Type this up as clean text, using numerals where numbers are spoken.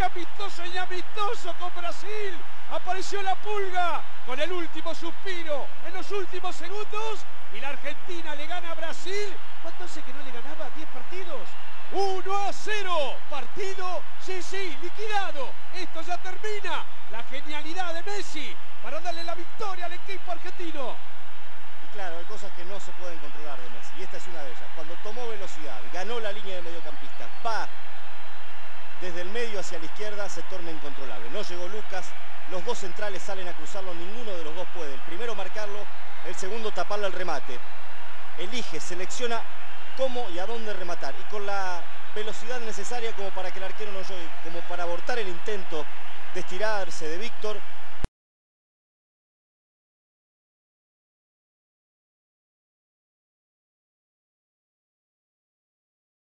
amistoso y amistoso con Brasil. Apareció la Pulga con el último suspiro en los últimos segundos y la Argentina le gana a Brasil. ¿Cuánto hace que no le ganaba? 10 partidos. 1-0. Partido, sí, liquidado. Esto ya termina. La genialidad de Messi para darle la victoria al equipo argentino. Y claro, hay cosas que no se pueden controlar de Messi. Y esta es una de ellas. Cuando tomó velocidad, ganó la línea de mediocampista, va desde el medio hacia la izquierda, se torna incontrolable. No llegó Lucas. Los dos centrales salen a cruzarlo, ninguno de los dos puede. El primero marcarlo, el segundo taparle el remate. Elige, selecciona cómo y a dónde rematar. Y con la velocidad necesaria como para que el arquero no llegue, como para abortar el intento de estirarse de Víctor,